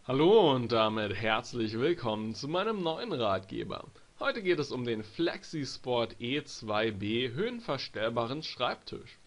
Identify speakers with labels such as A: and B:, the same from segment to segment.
A: Hallo und damit herzlich willkommen zu meinem neuen Ratgeber. Heute geht es um den FlexiSport E2B höhenverstellbaren Schreibtisch.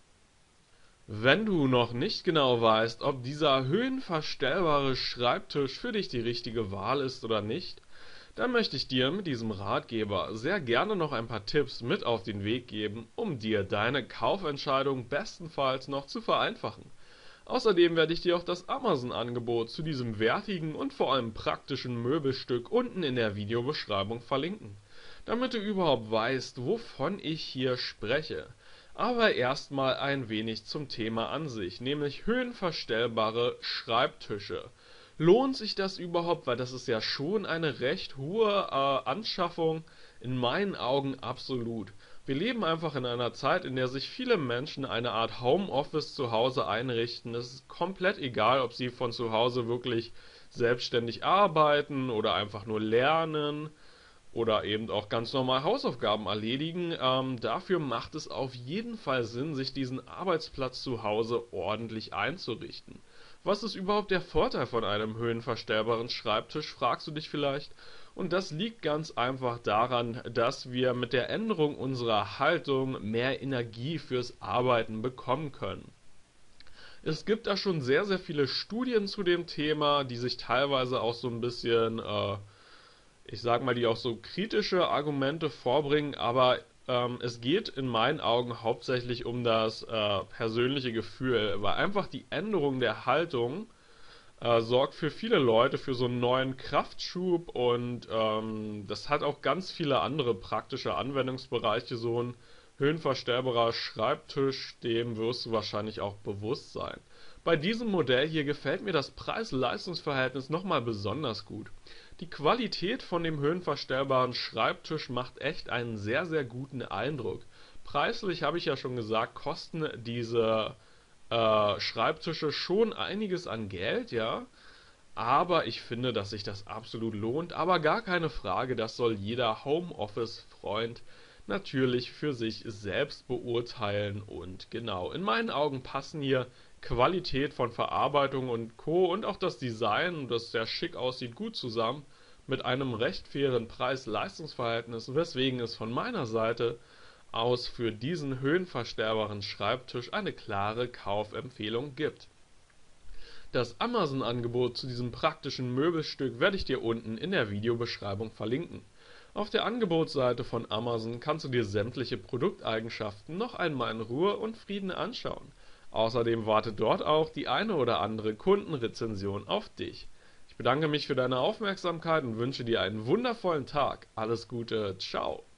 A: Wenn du noch nicht genau weißt, ob dieser höhenverstellbare Schreibtisch für dich die richtige Wahl ist oder nicht, dann möchte ich dir mit diesem Ratgeber sehr gerne noch ein paar Tipps mit auf den Weg geben, um dir deine Kaufentscheidung bestenfalls noch zu vereinfachen. Außerdem werde ich dir auch das Amazon-Angebot zu diesem wertigen und vor allem praktischen Möbelstück unten in der Videobeschreibung verlinken, damit du überhaupt weißt, wovon ich hier spreche. Aber erstmal ein wenig zum Thema an sich, nämlich höhenverstellbare Schreibtische. Lohnt sich das überhaupt? Weil das ist ja schon eine recht hohe Anschaffung. In meinen Augen absolut. Wir leben einfach in einer Zeit, in der sich viele Menschen eine Art Homeoffice zu Hause einrichten. Es ist komplett egal, ob sie von zu Hause wirklich selbstständig arbeiten oder einfach nur lernen oder eben auch ganz normal Hausaufgaben erledigen. Dafür macht es auf jeden Fall Sinn, sich diesen Arbeitsplatz zu Hause ordentlich einzurichten. Was ist überhaupt der Vorteil von einem höhenverstellbaren Schreibtisch, fragst du dich vielleicht? Und das liegt ganz einfach daran, dass wir mit der Änderung unserer Haltung mehr Energie fürs Arbeiten bekommen können. Es gibt da schon sehr, sehr viele Studien zu dem Thema, die sich teilweise auch so ein bisschen ich sag mal, die auch so kritische Argumente vorbringen, aber es geht in meinen Augen hauptsächlich um das persönliche Gefühl, weil einfach die Änderung der Haltung sorgt für viele Leute für so einen neuen Kraftschub und das hat auch ganz viele andere praktische Anwendungsbereiche. So ein höhenverstellbarer Schreibtisch, dem wirst du wahrscheinlich auch bewusst sein. Bei diesem Modell hier gefällt mir das Preis-Leistungs-Verhältnis nochmal besonders gut. Die Qualität von dem höhenverstellbaren Schreibtisch macht echt einen sehr, sehr guten Eindruck. Preislich habe ich ja schon gesagt, kosten diese Schreibtische schon einiges an Geld, ja. Aber ich finde, dass sich das absolut lohnt. Aber gar keine Frage, das soll jeder Homeoffice-Freund natürlich für sich selbst beurteilen. Und genau, in meinen Augen passen hier Qualität von Verarbeitung und Co. und auch das Design, das sehr schick aussieht, gut zusammen mit einem recht fairen Preis-Leistungs-Verhältnis, weswegen es von meiner Seite aus für diesen höhenverstellbaren Schreibtisch eine klare Kaufempfehlung gibt. Das Amazon-Angebot zu diesem praktischen Möbelstück werde ich dir unten in der Videobeschreibung verlinken. Auf der Angebotsseite von Amazon kannst du dir sämtliche Produkteigenschaften noch einmal in Ruhe und Frieden anschauen. Außerdem wartet dort auch die eine oder andere Kundenrezension auf dich. Ich bedanke mich für deine Aufmerksamkeit und wünsche dir einen wundervollen Tag. Alles Gute, ciao.